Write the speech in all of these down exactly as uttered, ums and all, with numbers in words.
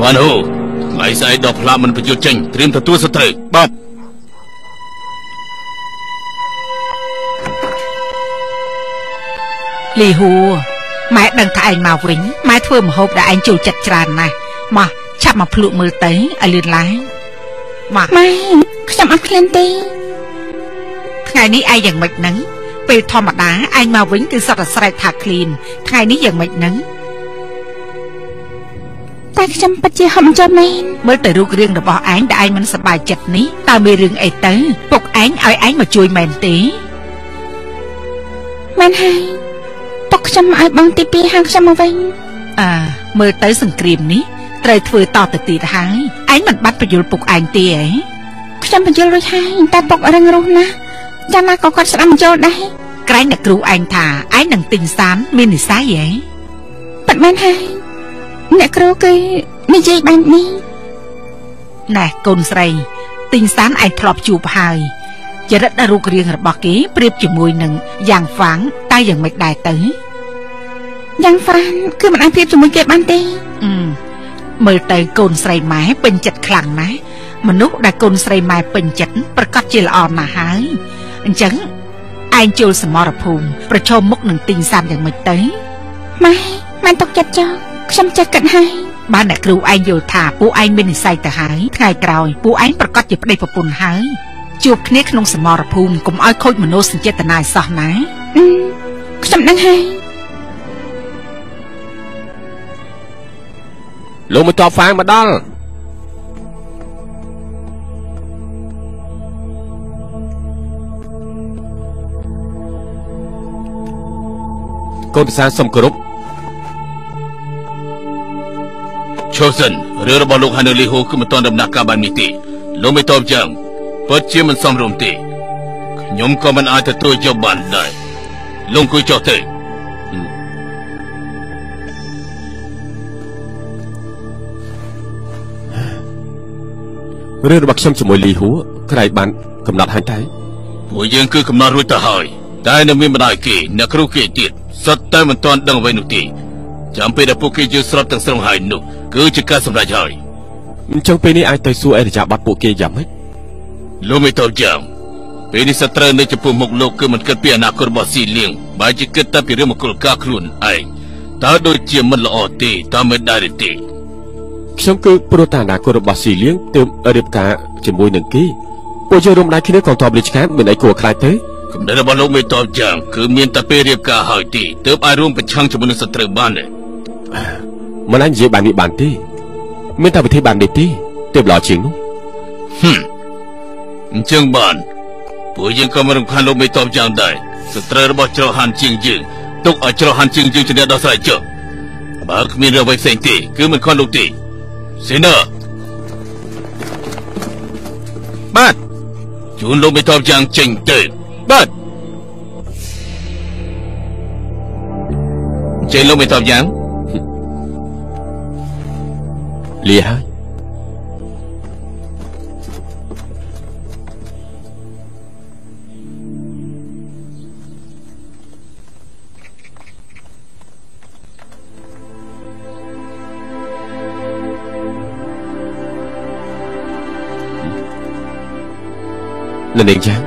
បានហូថ្ងៃស្អែកដល់ផ្លាកមិនបញ្យុទ្ធចេញត្រៀមទទួលសត្រូវបាទលីហួរម៉ែដឹងថាឯងមកវិញម៉ែធ្វើម្ហូបដែលឯងចូលចិត្តច្រើនណាស់មកឆាប់មកភ្លក់មើលទៅឲ្យលឿនឡើងមកម៉ែខ្ញុំអត់ឃ្លានទេថ្ងៃនេះឯងយ៉ាងម៉េចហ្នឹងពេលធម្មតាឯងមកវិញគឺសត្វតែស្រែកថាឃ្លានថ្ងៃនេះយ៉ាងម៉េចហ្នឹងតែខ្ញុំពិតជាហត់មិនចត់មែនមើលទៅរូបរាងរបស់ឯងដែលឯងមិនសប្បាយចិត្តនេះតើមានរឿងអីទៅពុកឯងឲ្យឯងមកជួយមែនទេមែនហើយពុកខ្ញុំឲ្យបងទីពីរហៅខ្ញុំមកវិញអើមើលទៅសង្គ្រាមនេះត្រូវធ្វើតទៅទៀតហើយឯងមិនបាត់បញ្យល់ពុកឯងទេហ៎ខ្ញុំបញ្យល់រួចហើយតែពុករឹងរូសណាស់យ៉ាងណាក៏គាត់ស្ដាប់បញ្យល់ដែរក្រែងអ្នកគ្រូឯងថាឯងនឹងទិញសានមាននិស័យហ៎ប៉ិតមែនហើយអ្នកគ្រូគឺនិយាយបែបនេះណែកូនស្រីទិញសានឯងធ្លាប់ជួបហើយចរិតរូបរាងរបស់គេប្រៀបជាមួយនឹងយ៉ាងហ្វាំងតែយ៉ាងមិនដែរទៅយ៉ាងហ្វាំងគឺមិនអាចប្រៀបជាមួយគេបានទេអឺមើលទៅកូនស្រីម៉ែពេញចិត្តខ្លាំងណាស់មនុស្សដែលកូនស្រីម៉ែពេញចិត្តប្រកាសជាល្អណាស់ហើយអញ្ចឹងឯងចូលសមរភូមិប្រឈមមុខនឹងទិញសានយ៉ាងម៉េចទៅម៉ែម៉ែទុកចិត្តចោលខ្ញុំចេះគិតហើយបានអ្នកគ្រូឯងយល់ថាពួកឯងមាននិស្ស័យទៅហើយថ្ងៃក្រោយពួកឯងប្រកាសជាប្តីប្រពន្ធហើយជួបគ្នាក្នុងសមរភូមិកុំឲ្យខូចមនោសញ្ចេតនាសោះណាខ្ញុំដឹងហើយលោកមកតបហ្វាងមកដល់កូនប្រសាសុំគោរពឈូសិនរឿងរបស់លោកហានលីហូគឺមិនទាន់ដំណាក់កាលបាននេះទេលោកមិនតបយ៉ាងពិតជាមិនសមរម្យទេខ្ញុំក៏មិនអាចទទួលយកបានដែរលោកអង្គុយចុះទៅរឿងរបស់ខ្ញុំជាមួយលីហួរក្រៃបានកំណត់ហើយតែពួកយើងគឺកំណត់រួចទៅហើយតែនៅមានម្ដាយគេអ្នកគ្រូគេទៀតសុទ្ធតែមិនទាន់ដឹងអ្វីនោះទេចាំពេលដែលពួកគេយល់ស្របទាំងស្រុងហើយនោះគឺជាការសម្រេចហើយអញ្ចឹងពេលនេះអាចទៅសួរអេរយាប័តពួកគេយ៉ាងម៉េចលោកមិនតបយ៉ាងពេលនេះសត្រូវនៅចំពោះមុខលោកគឺមិនគិតពីអនាគតរបស់ស៊ីលៀងបែរជាគិតតែពីរឿងមង្គលការខ្លួនឯងតើដូចជាមិនល្អទេតើមិនដែរទេខ្ញុំគឺព្រោះតែអនាគតរបស់ស៊ីលៀងទើបរៀបការជាមួយនឹងគេពួកយើងរួមដៃគ្នាកងទ័ពរាជការមានអីគួរខ្លាចទេគំនិតរបស់លោកមិនតបយ៉ាងគឺមានតែពេលរៀបការហើយទេទើបអាចរួមប្រឆាំងជាមួយនឹងសត្រូវបានទេមិនអាចនិយាយបែបនេះបានទេមានតែវិធីបែបនេះទេទើបល្អជាងនោះហឹមអញ្ចឹងបានពួកយើងក៏មិនរំខានលោកមិនតបយ៉ាងដែរសត្រូវរបស់ច្រកហានជាងយើងទុកឲ្យច្រកហានជាងយើងជំនះដល់ស្រ័យចុះបើគ្មានរឿងអ្វីផ្សេងទេគឺមិនខន់លោកទេសេនាបាទជួនលោកមិនតបយ៉ាងចេញទៅបាទចេញលោកមិនតបយ៉ាងលាហើយនៅនាងចា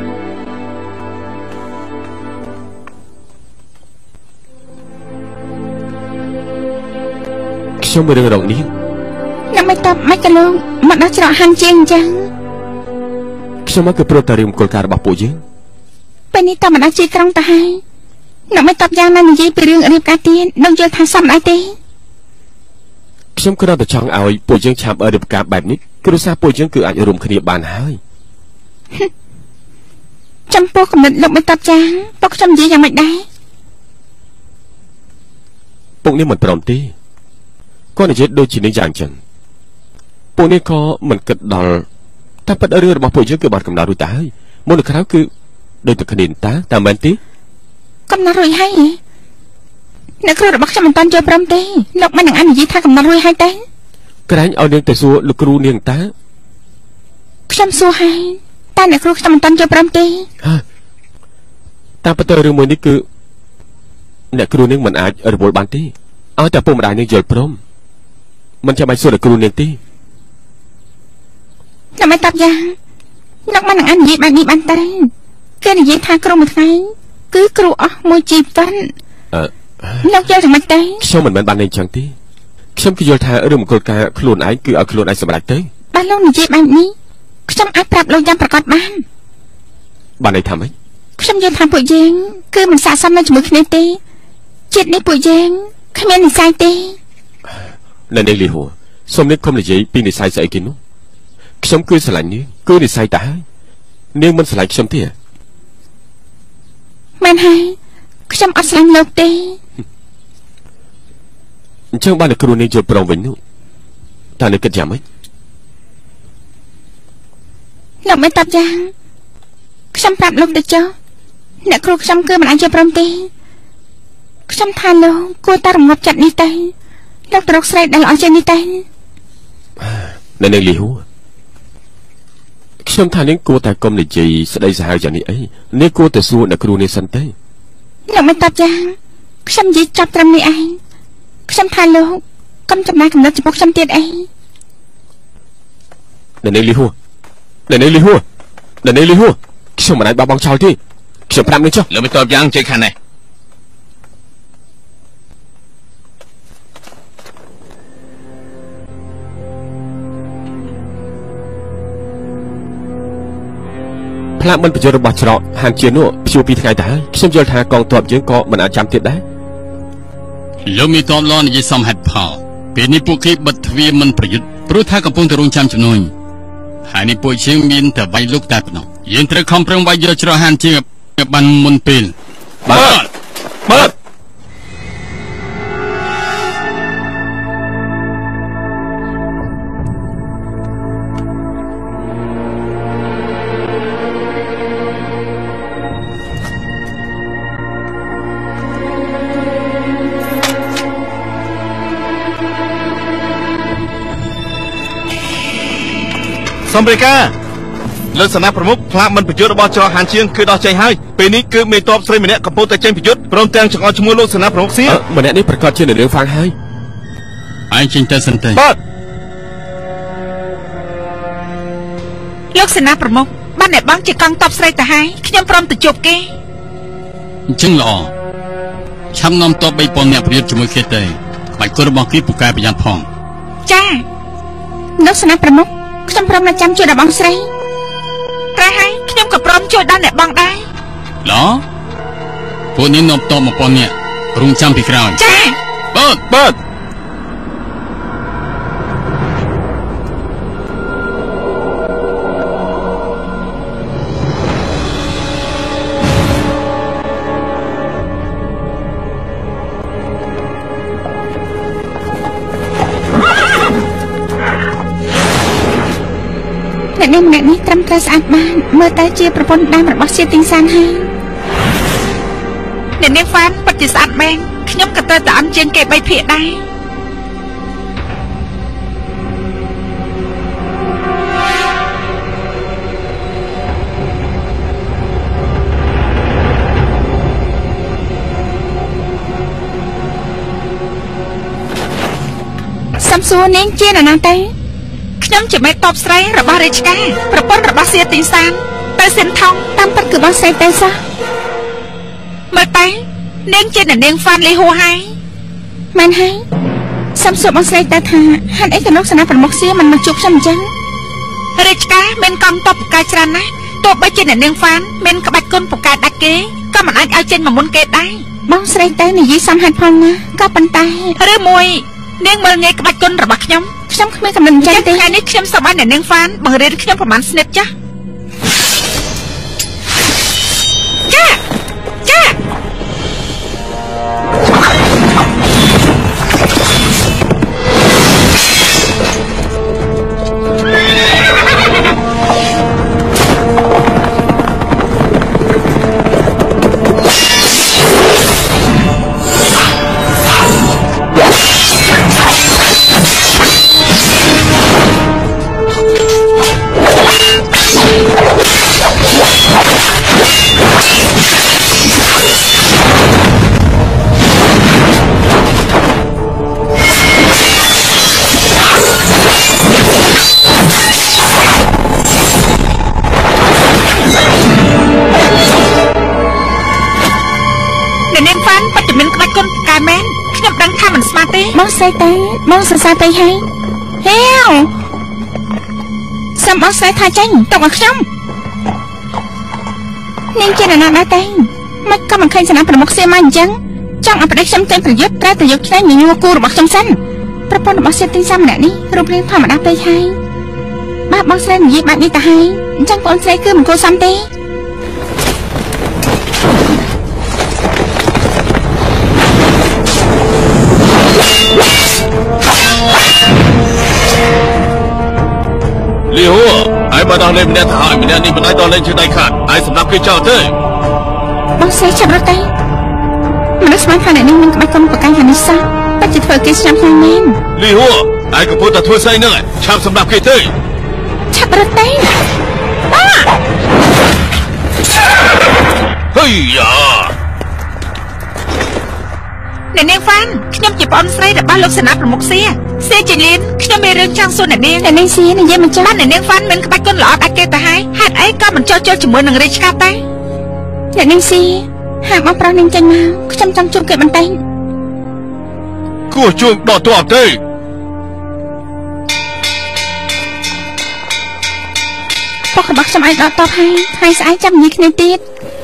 ខ្ញុំមានរឿងរកនាងអ្នកមិនតបមិនក៏លោកមកដល់ច្រកហាន់ជាងអញ្ចឹងខ្ញុំមកគឺព្រោះតែរឿងមង្គលការរបស់ពួកយើងពេលនេះតើមិនអាចជាត្រង់ទៅហើយអ្នកមិនតបយ៉ាងណានិយាយពីរឿងរៀបការទៀតនឹងយល់ថាសមដែរទេខ្ញុំគ្រាន់តែចង់ឲ្យពួកយើងឆាប់រៀបការបែបនេះគ្រួសារពួកយើងគឺអាចរួមគ្នាបានហើយចំពោះគំនិតលោកមិនតបចាងពុកខ្ញុំនិយាយយ៉ាងម៉េចដែរពុកនេះមិនព្រមទេគាត់និយាយដូចជានេះយ៉ាងចឹងពួកនេះក៏មិនគិតដល់តែពិតរឿងរបស់ពួកយើងគឺបានកំណត់រួចទៅហើយមុននៅក្រៅគឺដូចតែគ្នាតើតែមែនទេកំណត់រួចហើយអ្នកគ្រូរបស់ខ្ញុំមិនតាន់ចូលព្រមទេលោកមិននឹងអនុញ្ញាតថាកំណត់រួចហើយទេក្រែងឲ្យនាងទៅសួរលោកគ្រូនាងតើខ្ញុំសួរហើយតែអ្នកគ្រូខ្ញុំមិនតាន់ចូលព្រមទេតាមពិតទៅរឿងមួយនេះគឺអ្នកគ្រូនាងមិនអាចរវល់បានទេឲ្យតែពុកម្ដាយនាងយល់ព្រមមិនចាំបាច់សួរដល់គ្រូនាងទេតែមិនតាប់យ៉ាងលោកមិននឹងអាននិយាយបែបនេះបានទេគេនិយាយថាគ្រូមួយថ្ងៃគឺគ្រូអស់មួយជីវិតអឺលោកយល់យ៉ាងម៉េចទេខ្ញុំមិនមែនបានអញ្ចឹងទេខ្ញុំគឺយល់ថារឿងមង្គលការខ្លួនឯងគឺឲ្យខ្លួនឯងសម្រេចទេបើលោកនិយាយបែបនេះខ្ញុំអាចប្រាប់លោកយ៉ាងប្រកបបានបានន័យថាម៉េចខ្ញុំយល់ថាពួកយើងគឺមិនស័ក្តិសមនៅជាមួយគ្នាទេជាតិនេះពួកយើងគ្មាននិស្ស័យទេនៅនាងលីហួរសូមនាងកុំនិយាយពីនិស្ស័យស្អីគេនោះខ្ញុំគឺស្រឡាញ់នាងគឺនិស្ស័យតាហើយនាងមិនស្រឡាញ់ខ្ញុំទេមែនហើយខ្ញុំអត់ស្រឡាញ់លោកទេអញ្ចឹងបានតែគ្រូនាងយល់ព្រមវិញនោះតើនាងគិតយ៉ាងម៉េចលោកមិនតាប់យ៉ាងខ្ញុំប្រាប់លោកទៅចុះអ្នកគ្រូខ្ញុំគឺមិនអាចយល់ព្រមទេខ្ញុំថាលោកគួរតែរងាប់ចិត្តនេះទៅលោកទៅរកស្រីដែលល្អជាងនេះទៅនៅនាងលីហួរខ្ញុំថានាងគួរតែកុំនិយាយស្ដីសាហាវយ៉ាងនេះអីនាងគួរតែសួរអ្នកគ្រូនាងសិនទេលោកមិនតាប់យ៉ាងខ្ញុំនិយាយចាប់ត្រឹមនេះឯងខ្ញុំថាលោកកុំចំណាយកំណត់ចំពោះខ្ញុំទៀតអីនៅនាងលីហួរនៅនាងលីហួរនៅនាងលីហួរខ្ញុំមិនអាចបោះបង់ចោលទេខ្ញុំប្រាប់នាងចុះលោកមិនតបយ៉ាងជ័យខាងនេះផ្លាកមិនប្រយុទ្ធរបស់ច្រកហានជានោះព្យួរពីថ្ងៃទៅហើយខ្ញុំយល់ថាកងទ័ពយើងក៏មិនអាចចាំទៀតដែរលោកមានតបឡនិយាយសំហេតុផលពេលនេះពួកគេបិទទ្វារមិនប្រយុទ្ធព្រោះថាកំពុងតែរងចាំជំនួយហើយនេះពួកយើងមានតែវាយលុកតែប៉ុណ្ណោះយើងត្រូវខំប្រឹងវាយយកច្រកហានជាបានមុនពេលបាទបាទសំរិកាលើសេនាប្រមុខផ្លាកមិនប្រយុទ្ធរបស់ច្រកហានជាងគឺដោះចេញហើយពេលនេះគឺមេតបស្រីម្នាក់កំពុងតែចេញប្រយុទ្ធព្រមទាំងចង្អុលឈ្មោះលោកសេនាប្រមុខសៀម្នាក់នេះប្រកាសជានៅរឿងហ្វាំងហើយឯងចេញទៅសិនទេបាទលោកសេនាប្រមុខបានតែបងជាកងទ័ពស្រីទៅហើយខ្ញុំព្រមទៅជួបគេអញ្ចឹងល្អឆាំនាំទ័ពបីពាន់នាក់ប្រយុទ្ធជាមួយគេទេបាច់គោលរបស់គេពូកែប្រយ័ត្នផងចាលោកសេនាប្រមុខខ្ញុំព្រមនឹងចាំជួយដល់បងស្រីតែហើយខ្ញុំក៏ព្រមជួយដល់អ្នកបងដែរឡោពួកនេះនាំតបមកប៉ុននេះរងចាំពីក្រោយចាបាទបាទអ្នកនាងម្នាក់នេះត្រឹមត្រូវស្អាតបានមើលទៅជាប្រពន្ធដើមរបស់សៀទីងសានហើយអ្នកនាងហ្វានពិតជាស្អាតមែនខ្ញុំក៏ត្រូវតែអន់ជាងគេបីភាគដែរសំសួរនាងជានរណាទៅខ្ញុំជាមេតបស្រីរបស់រាជការប្រពន្ធរបស់សៀទីងសានទៅសិនថងតាមពិតគឺបងស្រីទៅសោះមើលតែនាងជាអ្នកនាងហ្វានលីហួរហើយមែនហើយសំសួរបងស្រីទៅថាហេតុអីកណុកសេនាប្រមុខសៀមិនមកជួបខ្ញុំអញ្ចឹងរាជការមានកងទ័ពពូកែច្រើនណាស់ទោះបីជាអ្នកនាងហ្វានមានក្បាច់គុណពូកែដាច់គេក៏មិនអាចឲ្យចេញមកមុនគេដែរបងស្រីទៅនិយាយសំហេតុផលណាក៏ប៉ុន្តែឬមួយនាងមើលងាយក្បាច់គុណរបស់ខ្ញុំខ្ញុំគ្មានកំណត់ចិត្តទេថ្ងៃនេះខ្ញុំសូមឲ្យអ្នកនាងហ្វានបង្រៀនខ្ញុំប្រមាណស្និតចាស់ចាចាដឹងថាមិនស្មាតទេបងស្រីតាបងសរសើរពេកហើយហេវសំបងស្រីថាចេញទុកឲ្យខ្ញុំនាងជាអ្នកណាដែរទេមិនក៏មិនឃើញសំណាប្រមុខសៀមមកអញ្ចឹងចង់ឲ្យប្តីខ្ញុំចេញប្រយុទ្ធត្រូវតែយកឆ្នៃញញួរគូរបស់ខ្ញុំសិនប្រពន្ធរបស់សេទីសាម្នាក់នេះរូបរាងធម្មតាពេកហើយបាទបងស្រីនិយាយបែបនេះទៅហើយអញ្ចឹងបងស្រីគឺមិនគួរសមទេលីហួរហើយបើដល់លេងម្នាក់ទៅហើយម្នាក់នេះមិនអាចដល់លេងជើងដៃខាត់ហើយសម្រាប់គេចោលទេបងស្រីចាប់រត់ទៅមនុស្សស្មានថាអ្នកនេះមានក្បាច់កុំប្រកាយហានិសោះតែជាធ្វើគេស្ញាប់ខ្លួនមែនលីហួរហើយកំពុងតែធ្វើស្អីហ្នឹងឆាប់សម្រាប់គេទេឆាប់រត់ទៅបាហីយ៉ាអ្នកនាងហ្វានខ្ញុំជាប្អូនស្រីរបស់លោកសេនាប្រមុខសៀសៀជាលៀនខ្ញុំមានរឿងចង់សួរអ្នកនាងអ្នកនាងសៀនិយាយមកចាស់អ្នកនាងហ្វានមានក្បាច់គុណល្អដាច់គេទៅហើយហេតុអីក៏មិនចូលជល់ជាមួយនឹងរាជការតែអ្នកនាងសៀហាក់បងប្រុសនាងចេញមកខ្ញុំចង់ជួបគេបន្តិចគួរជួបដល់តើទេពុករបស់ខ្ញុំអាចដកតបហើយថ្ងៃស្អែកចាំនិយាយគ្នាទៀត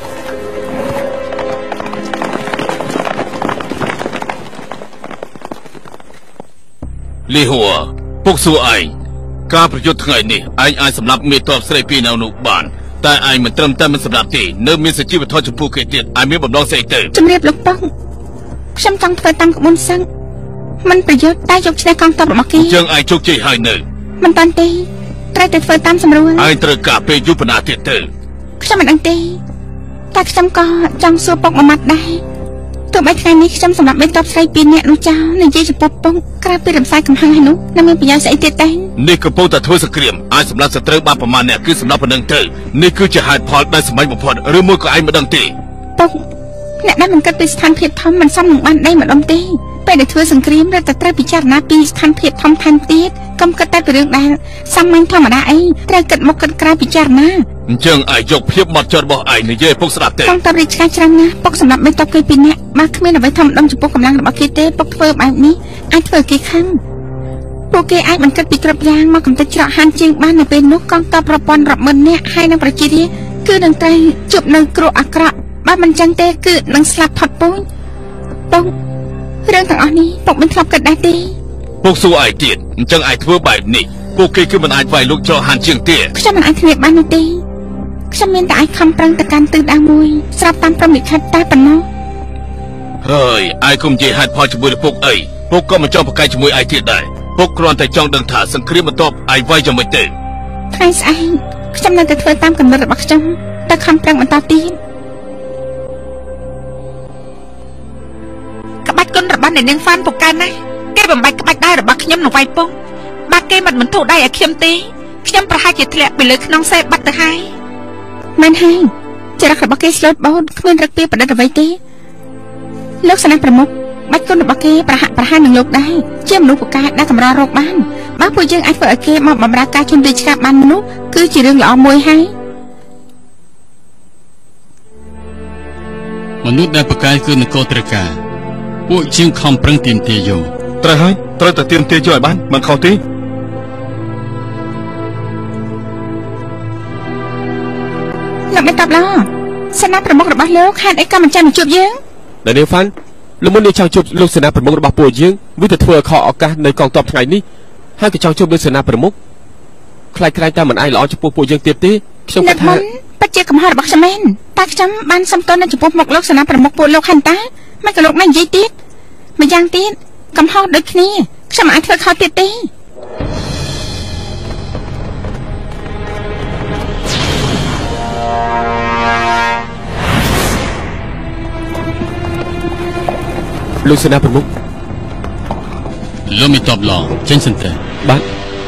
លីហួរពុកសួរឯងការប្រយុទ្ធថ្ងៃនេះឯងអាចសម្លាប់មេតបស្រីពីរនៅនោះបានតែឯងមិនត្រឹមតែមិនសម្លាប់ទេនៅមានសុជីវធម៌ចំពោះគេទៀតឯងមានបំណងស្អីទៅជំរាបលោកពុកខ្ញុំចង់ធ្វើតាមក្បួនសឹកមិនប្រយុទ្ធតែយកឈ្នះកងទ័ពរបស់គេអញ្ចឹងឯងជោគជ័យហើយនៅមិនតាន់ទេត្រូវតែធ្វើតាមសម្រួលឯងត្រូវការពេលយូរប៉ុណ្ណាទៀតទៅខ្ញុំមិនដឹងទេតែខ្ញុំក៏ចង់សួរពុកមួយម៉ាត់ដែរទោះបីថ្ងៃនេះខ្ញុំសម្រាប់មេតបស្រីពីរនាក់នោះចោលនិយាយចំពោះពុកក្រៅពីរំសាយកំហឹងហើយនោះនៅមានប្រយោជន៍ស្អីទៀតទេនេះកំពុងតែធ្វើសង្គ្រាមអាចសម្រាប់សត្រូវបានប្រមាណអ្នកគឺសម្រាប់ប៉ុណ្្នឹងទៅនេះគឺជាហេតុផលដែលសម្ញបំផុតឬមួយក៏ឯងមិនដឹងទេពុកអ្នកដែលមិនគិតពីស្ថានភាពធំមិនសមនឹងបានដេញម្ដុំទេពេលដែលធ្វើសង្គ្រាមរត់តែត្រូវពិចារណាពីស្ថានភាពធំថែមទៀតកុំគិតតែពីរឿងដែលសាមញ្ញធម្មតាអីត្រូវគិតមកគិតក្រៅពិចារណាអញ្ចឹងឯងយកភាពបត់ចត់របស់ឯងនិយាយពុកស្ដាប់ទេកងទ័ពរាជការច្រើនណាស់ពុកសម្រាប់មេតបគេពីរនាក់បើគ្មានអ្វីធំដុំចំពោះកម្លាំងរបស់គេទេពុកធ្វើបែបនេះអាចធ្វើគេខឹងពួកគេអាចមិនគិតពីគ្រប់យ៉ាងមកកំទេចច្រកហានជាងបាននៅពេលនោះកងទ័ពប្រព័ន្ធរាប់ម៉ឺននាក់ហើយនឹងប្រជារាស្ត្រគឺនឹងត្រូវជួបនឹងគ្រោះអាក្រក់បើមិនចឹងទេគឺនឹងស្លាប់ផុតពូជពុករឿងទាំងអស់នេះពុកមិនធ្លាប់គិតដែរទេពុកសួរឯងទៀតអញ្ចឹងឯងធ្វើបែបនេះពួកគេគឺមិនអាចវាយលោកច្រកហានជាងទេខ្ញុំមិនអាចគ្នាបាននោះទេខ្ញុំមានតែអាចខំប្រឹងទៅកាន់ទិសដៅមួយស្រាប់តាមព្រមលិខិតតែប៉ុណ្ណោះហើយឯងគុំនិយាយហេតុផលជាមួយនឹងពុកអីពុកក៏មិនចង់ប្រកែកជាមួយឯងទៀតដែរពុកគ្រាន់តែចង់ដឹងថាសង្គ្រាមបន្ទាប់ឯងវាយយ៉ាងម៉េចទេថ្ងៃស្អែកខ្ញុំនៅតែធ្វើតាមកំណត់របស់ខ្ញុំតែខំប្រឹងបន្តទៀតក្បាច់គុណរបស់អ្នកនាងហ្វានពូកែណាស់គេបំបាច់ក្បាច់ដៃរបស់ខ្ញុំនឹងវាយពុកបាត់គេមិនបន្ធូរដៃឲ្យខ្ញុំទេខ្ញុំប្រហែលជាធ្លាក់ពីលើខ្នងសេបាត់ទៅហើយមែនហើយចរិតរបស់គេស្លូតបូតគ្មានរឹកពីប្រឌិតអ្វីទេលោកសេនាប្រមុខបាច់គុណរបស់គេប្រហាក់ប្រហែលនឹងលោកដែរជាមនុស្សពូកែដែលកម្ររកបានបើពួកយើងអាចធ្វើឲ្យគេមកបម្រើការជន់រាជការបាននោះគឺជារឿងល្អមួយហើយមនុស្សដែលពូកែគឺនគរត្រូវការពួកជាងខំប្រឹងទាមទារយកត្រូវហើយត្រូវតែទាមទារយកឲ្យបានមិនខុសទេលោកមេតាប់ឡោសេនាប្រមុខរបស់លោកហេតុអីក៏មិនចាំមកជួបយើងដែលនាងហ្វាន់លោកមុននេះចង់ជួបលោកសេនាប្រមុខរបស់ពួកយើងវាទៅធ្វើឲ្យខកឱកាសនៅកងទ័ពថ្ងៃនេះហើយក៏ចង់ជួបលោកសេនាប្រមុខខ្លាចខ្លាចតែមិនអាចល្អចំពោះពួកយើងទៀតទេខ្ញុំគិតថាពិតជាកំហុសរបស់ខ្ញុំមែនតែខ្ញុំបានសុំទោសនៅចំពោះមុខលោកសេនាប្រមុខពួកលោកហែនតាមិនក៏លោកណានិយាយទៀតម្យ៉ាងទៀតកំហុសដូចគ្នាខ្ញុំមិនអាចធ្វើខុសទៀតទេលោកសេនាប្រមុខលោកមីតបឡងចេញសិនទៅបាទ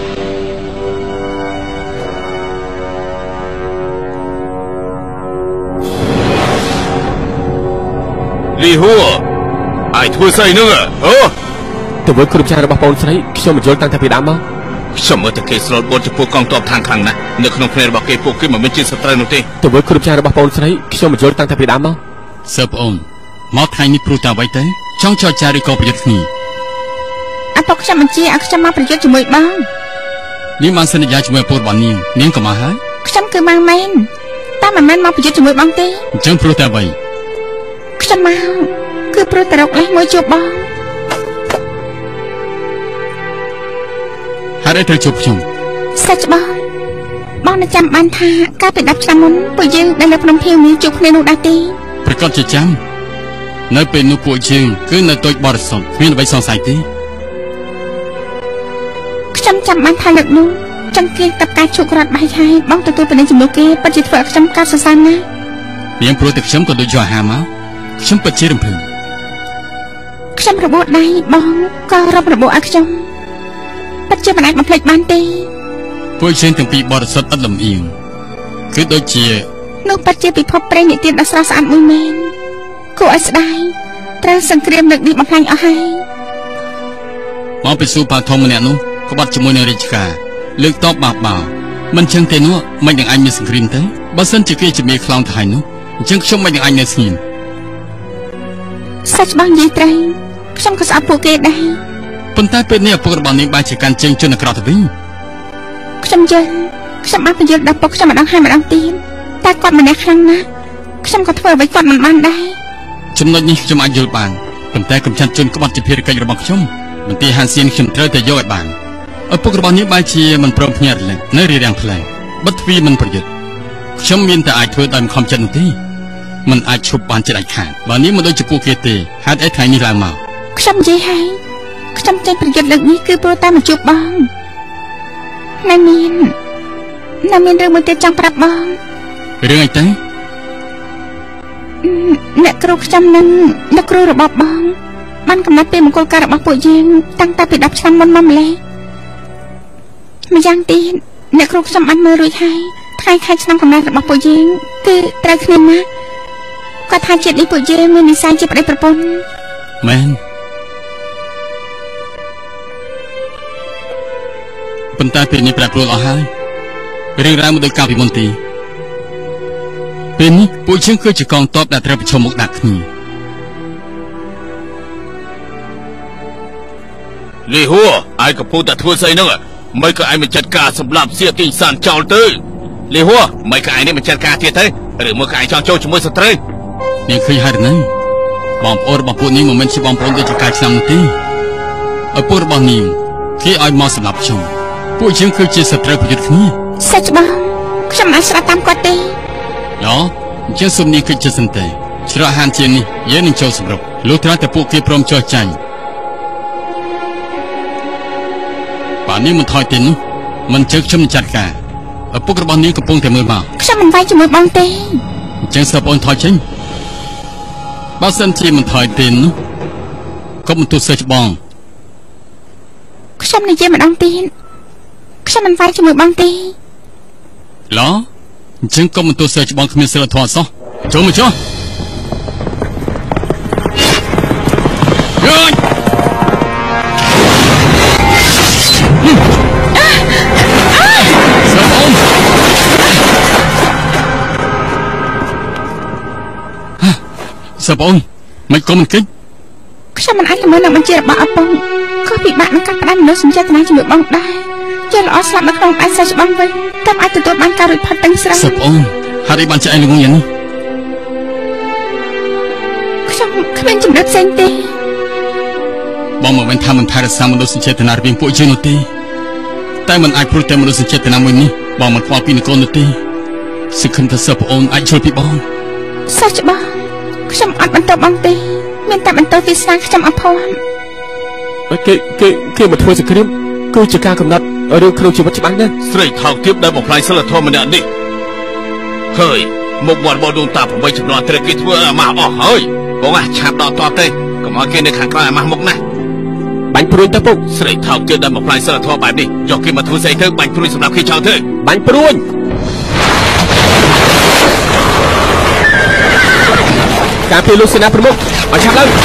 លីហួរឯងធ្វើស្អីហ្នឹងអូទៅធ្វើគ្រប់ចាររបស់បងស្រីខ្ញុំមិនយល់តាំងតែពីដើមមកខ្ញុំមើលតែគេស្លូតបូតចំពោះកងទ័ពខាងខាងណាស់នៅក្នុងភ្នែករបស់គេពួកគេមិនមែនជាសត្រូវនោះទេទៅធ្វើគ្រប់ចាររបស់បងស្រីខ្ញុំមិនយល់តាំងតែពីដើមមកសើប្អូនមកថ្ងៃនេះព្រោះតែអ្វីទៅចចង់ចរចាឬក៏ប្រយុទ្ធគ្នាឪពុកខ្ញុំបញ្ជាឲ្យខ្ញុំមកប្រយុទ្ធជាមួយបងនាងបានសន្យាជាមួយឪពុករបស់នាងនាងក៏មកហើយខ្ញុំគឺមកមែនតែមិនមែនមកប្រយុទ្ធជាមួយបងទេអញ្ចឹងព្រោះតែអ្វីខ្ញុំមកគឺព្រោះតែរកលេសមួយជួបបងហេតុអីត្រូវជួបខ្ញុំសាច់បងបងនឹងចាំបានថាកាលពីដប់ឆ្នាំមុនពួកយើងដែលនៅក្នុងភៀវនេះជួបគ្នានោះដែរទេប្រកាសជាចាំនៅពេលនោះពួកយើងគឺនៅតូចបរិសុទ្ធគ្មានអ្វីសង្ស័យទេខ្ញុំចាំបានថាលើកនោះចង្កៀងតាប់ការជោគរត់បាយហើយបងទទួលពាណិជ្ជជំនួសគេពិតជាធ្វើឲ្យខ្ញុំកាត់សរសើរណាស់នាងព្រោះតែខ្ញុំក៏ដូចយកអាហារមកខ្ញុំពិតជារំភើបខ្ញុំរបួសដៃបងក៏រំរបួសឲ្យខ្ញុំពិតជាមិនអាចបំភ្លេចបានទេពួកយើងទាំងពីរបរិសុទ្ធឥតលំអៀងគឺដូចជានោះពិតជាពិភពព្រេងនិទានដ៏ស្រស់ស្អាតមួយមែនគួរឲ្យស្ដាយត្រូវសង្គ្រាមលើកនេះបំផ្លាញអស់ហើយមកពីស៊ូប៉ាធំម្នាក់នោះក្បត់ជាមួយនឹងរាជការលើកតបបោកបោមិនចឹងទេនោះមិននឹងអញមានសង្គ្រាមទេបើសិនជាគេជាមេខ្លោងថៃនោះអញ្ចឹងខ្ញុំមិននឹងអញនៅស្ងៀមសាច់បងនិយាយត្រូវខ្ញុំក៏ស្អប់ពួកគេដែរប៉ុន្តែពេលនេះឪពុករបស់នាងបែរជាកាន់ជើងជន់អាក្រក់ទៅវិញខ្ញុំយល់ខ្ញុំបានបញ្យល់ដល់ពុកខ្ញុំម្ដងហើយម្ដងទៀតតែគាត់ម្នាក់ខ្លាំងណាស់ខ្ញុំក៏ធ្វើអ្វីគាត់មិនបានដែរចំណុចនេះខ្ញុំអាចយល់បានប៉ុន្តែកំចាត់ជន់ក្បត់ជាភារកិច្ចរបស់ខ្ញុំមន្ទីរហានសៀនខ្ញុំត្រូវតែយកឲ្យបានឪពុករបស់នាងបែរជាមិនព្រមភ្ញាក់រលឹកនៅរារាំងផ្លែបិទទ្វារមិនប្រយុទ្ធខ្ញុំមានតែអាចធ្វើដោយមិនខំចិត្តនោះទេមិនអាចឈប់បានចិត្តអាចខាតបើនាងមិនដូចជាពួកគេទេហេតុអីថ្ងៃនេះឡើងមកខ្ញុំនិយាយហើយខ្ញុំចេញប្រយុទ្ធលើកនេះគឺព្រោះតែមកជួបបងណាមានណាមានរឿងមួយទៀតចង់ប្រាប់បងរឿងអីទៅអ្នកគ្រូខ្ញុំនិងអ្នកគ្រូរបស់បងបានកំណត់ពេលមង្គលការរបស់ពួកយើងតាំងតែពីដប់ឆ្នាំមុនមកម្លេះម្យ៉ាងទៀតអ្នកគ្រូខ្ញុំបានមើលរួចហើយថ្ងៃខែឆ្នាំកំណើតរបស់ពួកយើងគឺត្រូវគ្នាណាស់គាត់ថាជាតិនេះពួកយើងមាននិស្ស័យជាប្តីប្រពន្ធមែនប៉ុន្តែពេលនេះប្រែប្រួលអស់ហើយរឿងរ៉ាវមិនដូចកាលពីមុនទេពេលនេះពួកយើងគឺជាកងទ័ពដែលត្រូវប្រឈមមុខដាក់គ្នាលីហួរឯកពុទ្ធតែធ្វើស្អីហ្នឹងមិនក៏ឯងមិនចាត់ការសម្រាប់សៀទីសានចោលទៅលីហួរមិនក៏ឯងនេះមិនចាត់ការទៀតទេឬមកក៏ឯងចង់ចូលជាមួយសត្រូវនាងឃើញហើយណាបងប្អូនរបស់ពួកនាងមិនមែនជាបងប្អូនដូចជាកាយឆ្នាំនោះទេឪពុករបស់នាងគេឲ្យមកសម្រាប់ខ្ញុំពួកយើងគឺជាសត្រូវប្រយុទ្ធគ្នាសាច់បងខ្ញុំអាចស្ដាប់តាមគាត់ទេឡោអញ្ចឹងសូមនាងគិតជាសិនទេច្រកហានជានេះយើងនឹងចូលសម្រុកលុះត្រាតែពួកគេព្រមចោះចាញ់បើនាងមិនថយទេនោះមិនជើខ្ញុំនឹងចាត់ការឪពុករបស់នាងកំពុងតែមើលមកខ្ញុំមិនវាយជាមួយបងទេអញ្ចឹងសូមអូនថយចេញបើសិនជាមិនថយទេនោះកុំបន្ទោសសេចបងខ្ញុំនិយាយម្ដងទៀតខ្ញុំមិនវាយជាមួយបងទេឡោអញ្ចឹងកុំបន្ទោសសេចបងគ្មានសិលធម៌សោះចូលមកចុះយេសបងមិនក៏មិនគិតខ្ញុំមិនអាចល្មើសនឹងបញ្ជារបស់ឪពុកក៏ពិបាកនឹងកាត់ផ្ដាច់មនុស្សសញ្ចេតនាជាមួយបងដែរជាល្អស្លាប់នៅក្នុងដៃសាច់បងវិញតែអាចទទួលបានការរួចផុតទាំងស្រុងសបងហើយបានចែកល្ងងយ៉ាងនេះខ្ញុំគ្មានជំរឿផ្សេងទេបងមិនមែនថាមិនថែរក្សាមនុស្សសញ្ចេតនារវាងពួកយើងនោះទេតែមិនអាចព្រួតតែមនុស្សសញ្ចេតនាមួយនេះបងមិនខ្វល់ពីនគរនោះទេសង្ឃឹមថាសបងអាចជួយពីបងសាច់បងខ្ញុំអត់បន្តបងទេមានតែបន្តវាសនាខ្ញុំអភ័ព្វគេគេគេមកធ្វើសង្គ្រាមគឺជាការកំណត់រឿងក្នុងជីវិតច្បាស់ណាស់ស្រីថោកទាបដែលបំផ្លាញសិលធម៌ម្នាក់នេះហើយមុខមាត់របស់ដួងតាប្របីចំណន់ត្រូវគេធ្វើអាម៉ាស់អស់ហើយបងអាឆាប់ដល់តទេកុំឲ្យគេនៅខាងក្រៅអាម៉ាស់មុខណាស់បាញ់ព្រួយទៅពុកស្រីថោកទាបដែលបំផ្លាញសិលធម៌បែបនេះយកគេមកធ្វើស្អីទៅបាញ់ព្រួយសម្រាប់គេចោលទៅបាញ់ព្រួយការពីលោកសេនាប្រមុខឲ្យឆាប់ឡើង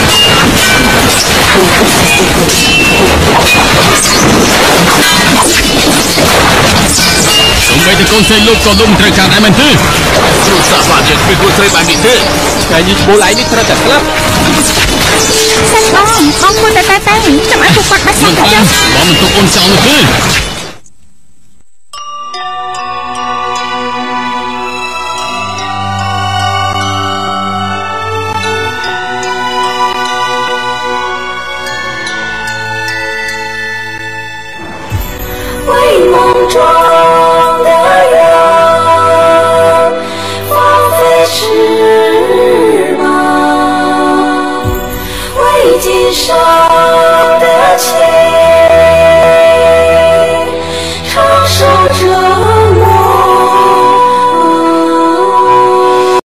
សូមបីទៅកូនស្រីលោកក៏លោកមិនត្រូវការដែរមែនទេគ្រូសាស្ត្រយើងគឺគ្រូស្រីបែបនេះទេថ្ងៃនេះឈ្មោះឯងនេះត្រូវតែស្លាប់សិនបងបងគួរតែតែតែចាំឲ្យពួកគាត់បាត់សាច់ទៅចុះបងមិនទុកអូនចោលនោះទេ